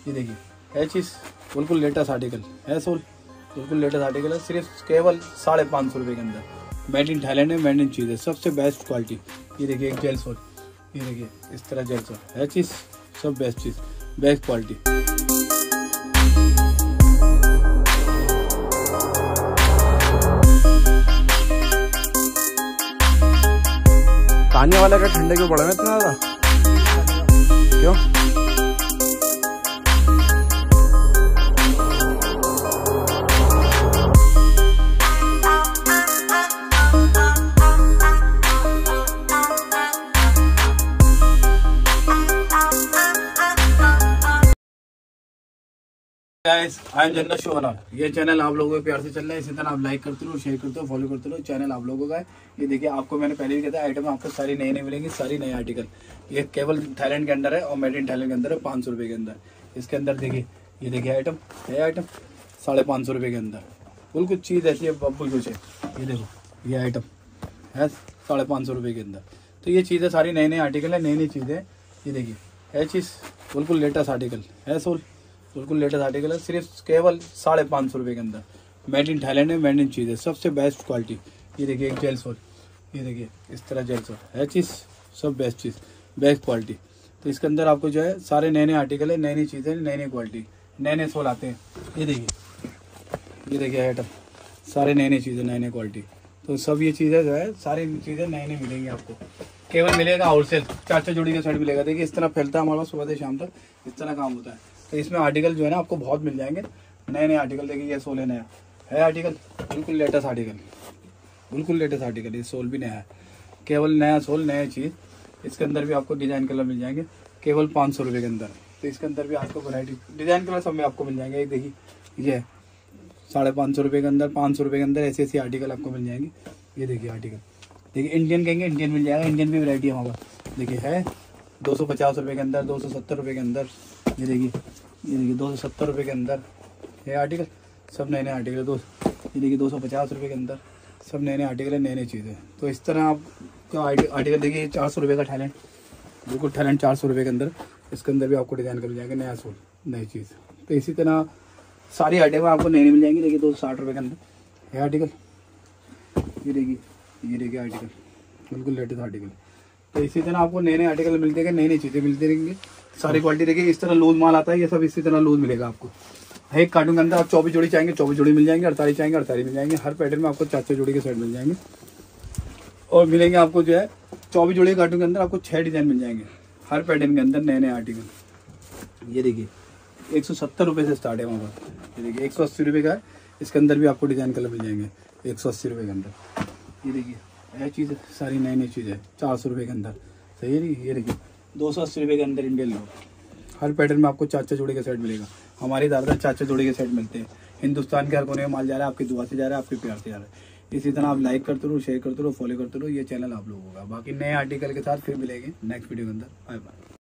ये देखिए है चीज़ बिल्कुल लेटेस्ट आर्टिकल है, सोल बिल्कुल लेटेस्ट आर्टिकल है, सिर्फ केवल 550 रुपये के अंदर। मेड इन थाईलैंड है, मेड इन चीज़ है, सबसे बेस्ट क्वालिटी। ये देखिए एक जेल सोल, ये देखिए इस तरह जेल सोल है चीज़, सब बेस्ट चीज़, बेस्ट क्वालिटी। तानिया वाला का ठंडे क्यों पड़ा है इतना ज़्यादा, क्यों? गाइस आई एम जन्नत शोहरा। ये चैनल आप लोगों के प्यार से चल रहा है, इसी तरह आप लाइक करते रहो, शेयर करते हो, फॉलो करते रहो। चैनल आप लोगों का है। ये देखिए आपको मैंने पहले भी कहता है, आइटम आपको सारी नई नई मिलेंगी, सारी नए आर्टिकल। ये केवल थाईलैंड के अंदर है और मेड इन थाईलैंड के अंदर है, 500 रुपये के अंदर। इसके अंदर देखिए, ये देखिए आइटम है, आइटम 550 रुपये के अंदर। बिल्कुल चीज़ ऐसी है, बब्बुल कुछ है। ये देखो ये आइटम है 550 रुपये के अंदर। तो ये चीज़ें सारी नई नई आर्टिकल है, नई नई चीज़ें। ये देखिए है चीज़ बिल्कुल लेटेस्ट आर्टिकल है, सोल बिल्कुल लेटेस्ट आर्टिकल है, सिर्फ केवल 550 रुपये के अंदर। मेड इन थाईलैंड है, मेड इन चीज़ है, सबसे बेस्ट क्वालिटी। ये देखिए एक जेल सोल, ये देखिए इस तरह जेल सोल है चीज़, सब बेस्ट चीज़, बेस्ट क्वालिटी। तो इसके अंदर आपको जो है सारे नए नए आर्टिकल है, नई नई चीज़ें, नई नई क्वालिटी, नए नए सोल आते हैं। ये देखिए आइटम सारे नए नई चीज़ें, नए नई क्वालिटी। तो सब ये चीज़ें जो है सारी चीज़ें नई नई मिलेंगी आपको। केवल मिलेगा होलसेल, 4 जोड़ी का सेट मिलेगा। देखिए इस तरह फैलता है हमारे पास, सुबह से शाम तक इस तरह काम होता है। तो इसमें आर्टिकल जो है ना आपको बहुत मिल जाएंगे, नए नए आर्टिकल। देखिए ये सोल है, नया है आर्टिकल, बिल्कुल लेटेस्ट आर्टिकल, बिल्कुल लेटेस्ट आर्टिकल। ये सोल भी नया है, केवल नया सोल, नया चीज़। इसके अंदर भी आपको डिज़ाइन कलर मिल जाएंगे, केवल 500 रुपये के अंदर। तो इसके अंदर भी आपको वैरायटी डिज़ाइन कलर सब में आपको मिल जाएंगे। एक देखिए ये 550 रुपये के अंदर, 500 रुपये के अंदर ऐसे ऐसे आर्टिकल आपको मिल जाएंगे। ये देखिए आर्टिकल, देखिए इंडियन कहेंगे इंडियन मिल जाएगा, इंडियन भी वैरायटी हमारे पास। देखिए है 250 रुपये के अंदर, 270 रुपये के अंदर। ये देखिए 270 रुपये के अंदर है आर्टिकल, सब नए नए आर्टिकल। ये देखिए 250 रुपये के अंदर, सब नए नए आर्टिकल है, नए नई चीज़ें। तो इस तरह आपका आर्टिकल देखिए 400 रुपये का थाईलैंड, बिल्कुल थाईलैंड 400 रुपये के अंदर। इसके अंदर भी आपको डिज़ाइन कर मिल जाएंगे, नया सोल, नई चीज़। तो इसी तरह सारी आइटम आपको नई नई मिल जाएंगी। देखिए 260 रुपये के अंदर है आर्टिकल। ये देखिए आर्टिकल, बिल्कुल लेटेस्ट आर्टिकल। तो इसी तरह आपको नए नए आर्टिकल मिलते रहेंगे, नई नई चीज़ें मिलती रहेंगी, सारी क्वालिटी। देखिए इस तरह लूज माल आता है, ये सब इसी तरह लूज मिलेगा आपको। एक कार्टून के अंदर आप 24 जोड़ी चाहेंगे 24 जोड़ी मिल जाएंगे, 48 चाहेंगे 48 मिल जाएंगे। हर पैटर्न में आपको 4 जोड़ी के सेट मिल जाएंगे। और मिलेंगे आपको जो है 24 जोड़ी कार्टून के अंदर आपको 6 डिज़ाइन मिल जाएंगे, हर पैटर्न के अंदर नए नए आर्टिकल। ये देखिए 170 रुपये से स्टार्ट है वहाँ पर। ये देखिए 180 रुपये का है। इसके अंदर भी आपको डिज़ाइन कलर मिल जाएंगे 180 रुपये के अंदर। ये देखिए यह चीज़ सारी नई नई चीज़ है 400 रुपये के अंदर, सही है। ये देखिए 280 रुपये के अंदर इंडियन लोग। हर पैटर्न में आपको 4 जोड़ी का सेट मिलेगा। हमारी ज़्यादातर 4 जोड़ी के सेट मिलते हैं। हिंदुस्तान के हर कोने में माल जा रहा है, आपकी दुआ से जा रहा है, आपके प्यार से जा रहा है। इसी तरह आप लाइक करते रहो, शेयर करते रहो, फॉलो करते रहो। ये चैनल आप लोगों का। बाकी नए आर्टिकल के साथ फिर मिलेंगे नेक्स्ट वीडियो के अंदर। Bye bye.